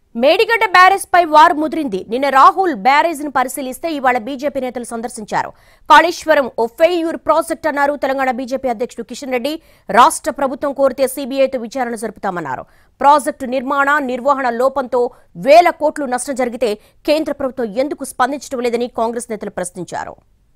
Medigadda barrage పై war ముదిరింది. నిన్న రాహుల్ బ్యారేజ్ ను పరిశీలిస్తే ఇవాళ బీజేపీ నేతలు సందర్శించారు. కాళేశ్వరం ఓ ఫెయిల్యూర్ ప్రాజెక్ట్ అన్నారు తెలంగాణ బీజేపీ అధ్యక్షుడు కిషన్ రెడ్డి. రాష్ట్ర ప్రభుత్వం కోరితే సీబీఐతో విచారణ జరుపుతామన్నారు. ప్రాజెక్టు నిర్వహణ లోపంతో వేల కోట్లు నష్టం జరిగితే కేంద్ర ప్రభుత్వం ఎందుకు స్పందించడం లేదని కాంగ్రెస్ నేతలు ప్రశ్నించారు.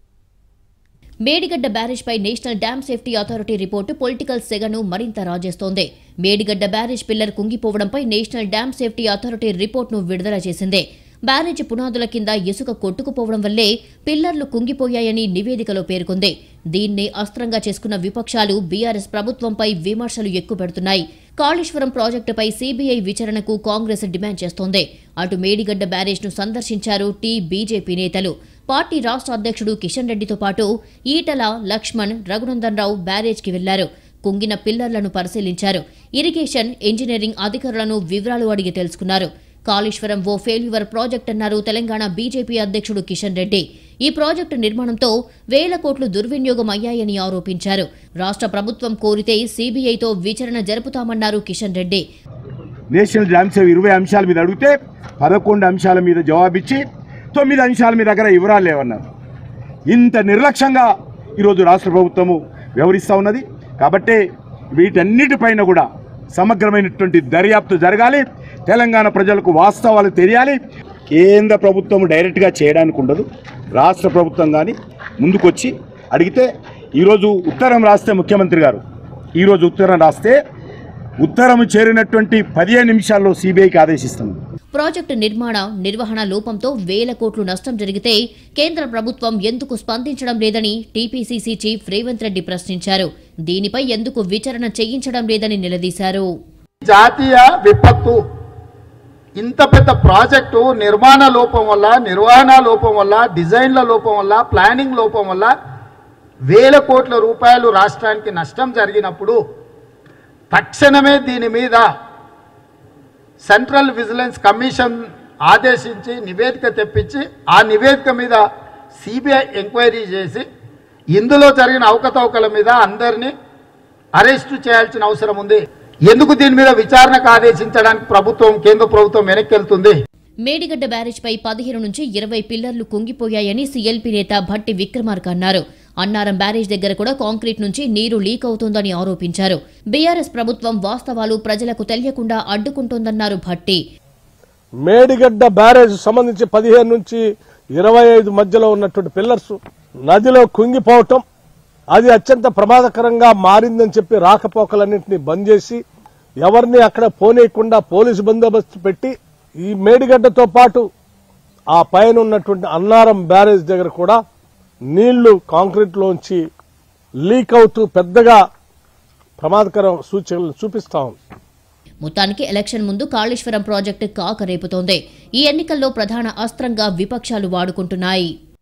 మేడిగడ్డ బ్యారేజ్ పై national dam safety authority report political సెగను మరింత రాజేస్తోంది. మేడిగడ్డ బ్యారేజ్ పిల్లర్ కుంగిపోవడంపై నేషనల్ డ్యామ్ సేఫ్టీ అథారిటీ రిపోర్టును విడుదల చేసింది. బ్యారేజ్ పునాదుల కింద ఇసుక కొట్టుకుపోవడం వల్లే పిల్లర్లు కుంగిపోయాయని నివేదికలో పేర్కొంది. దీన్ని అస్త్రంగా చేసుకున్న విపక్షాలు బీఆర్ఎస్ ప్రభుత్వంపై విమర్శలు ఎక్కుపెడుతున్నాయి. కాళేశ్వరం ప్రాజెక్టుపై సీబీఐ విచారణకు కాంగ్రెస్ డిమాండ్ చేస్తోంది. అటు మేడిగడ్డ బ్యారేజ్ను సందర్శించారు బీజేపీ నేతలు. పార్టీ రాష్ట్ర అధ్యక్షుడు కిషన్ రెడ్డితో పాటు ఈటల, లక్ష్మణ్, రఘునందన్ రావు బ్యారేజ్కి వెళ్లారు. కుంగిన పిల్లర్లను పరిశీలించారు. ఇరిగేషన్, ఇంజనీరింగ్ అధికారులను వివరాలు అడిగి తెలుసుకున్నారు. కాళేశ్వరం ఓ ఫెయిల్యూర్ ప్రాజెక్ట్ అన్నారు తెలంగాణ బీజేపీ అధ్యక్షుడు కిషన్ రెడ్డి. ఈ ప్రాజెక్టు నిర్మాణంతో వేల కోట్లు దుర్వినియోగం అయ్యాయని ఆరోపించారు. రాష్ట్ర ప్రభుత్వం కోరితే సీబీఐతో విచారణ జరుపుతామన్నారు Kishan Reddy. National dam save 20 అంశాల మీద అడిగితే 11 అంశాల మీద జవాబిచ్చి 9 అంశాల మీ దగ్గర వివరాలు లేవన్నారు. ఇంత నిర్లక్ష్యంగా ఈరోజు రాష్ట్ర ప్రభుత్వము వ్యవహరిస్తూ ఉన్నది. కాబట్టి వీటన్నిటిపైన కూడా సమగ్రమైనటువంటి దర్యాప్తు జరగాలి. తెలంగాణ ప్రజలకు వాస్తవాలు తెలియాలి. కేంద్ర ప్రభుత్వం డైరెక్ట్గా చేయడానికి ఉండదు. రాష్ట్ర ప్రభుత్వం కానీ ముందుకొచ్చి అడిగితే ఈరోజు ఉత్తరం రాస్తే ముఖ్యమంత్రి గారు ఈరోజు ఉత్తరం రాస్తే ఉత్తరం చేరినటువంటి 15 నిమిషాల్లో సీబీఐకి ఆదేశిస్తుంది. ప్రాజెక్టు నిర్వహణ లోపంతో వేల కోట్లు నష్టం జరిగితే కేంద్ర ప్రభుత్వం ఎందుకు స్పందించడం లేదని టీపీసీసీ చీఫ్ రేవంత్ రెడ్డి ప్రశ్నించారు. దీనిపై ఎందుకు విచారణ చేయించడం లేదని నిలదీశారు. జాతీయ విపత్తు, ఇంత పెద్ద ప్రాజెక్టు నిర్మాణ లోపం వల్ల, నిర్వహణ లోపం వల్ల, డిజైన్ల లోపం వల్ల, ప్లానింగ్ లోపం వల్ల వేల కోట్ల రూపాయలు రాష్ట్రానికి నష్టం జరిగినప్పుడు తక్షణమే దీని మీద సెంట్రల్ విజిలెన్స్ కమిషన్ ఆదేశించి నివేదిక తెప్పించి ఆ నివేదిక మీద సిబిఐ ఎంక్వైరీ చేసి ఇందులో జరిగిన అవకతవకల మీద అందరినీ అరెస్టు చేయాల్సిన అవసరం ఉంది. ఎందుకు దీని మీద విచారణకు ఆదేశించడానికి కేంద్ర ప్రభుత్వం వెనక్కి వెళ్తుంది? మేడిగడ్డ బ్యారేజ్ పై 15 నుంచి 20 పిల్లర్లు కుంగిపోయాయని సీఎల్పీ నేత భట్టి విక్రమార్క అన్నారు. అన్నారం బ్యారేజ్ దగ్గర కూడా కాంక్రీట్ నుంచి నీరు లీక్ అవుతోందని ఆరోపించారు. బీఆర్ఎస్ ప్రభుత్వం వాస్తవాలు ప్రజలకు తెలియకుండా అడ్డుకుంటోందన్నారు భట్టి. మేడిగడ్డ బ్యారేజ్ సంబంధించి 15 నుంచి 25 మధ్యలో ఉన్నటువంటి పిల్లర్స్ నదిలో కుంగిపోవటం, అది అత్యంత ప్రమాదకరంగా మారిందని చెప్పి రాకపోకలన్నింటినీ బంద్ చేసి ఎవరిని అక్కడ పోనీయకుండా పోలీసు బందోబస్తు పెట్టి ఈ మేడిగడ్డతో పాటు ఆ పైన ఉన్నటువంటి అన్నారం బ్యారేజ్ దగ్గర కూడా నీళ్లు కాంక్రీట్ లోంచి లీక్ అవుతూ పెద్దగా ప్రమాదకర సూచనలు చూపిస్తా ఉంది. మొత్తానికి ఎలక్షన్ ముందు కాళేశ్వరం ప్రాజెక్టు కాకరేపుతోంది. ఈ ఎన్నికల్లో ప్రధాన అస్త్రంగా విపక్షాలు వాడుకుంటున్నాయి.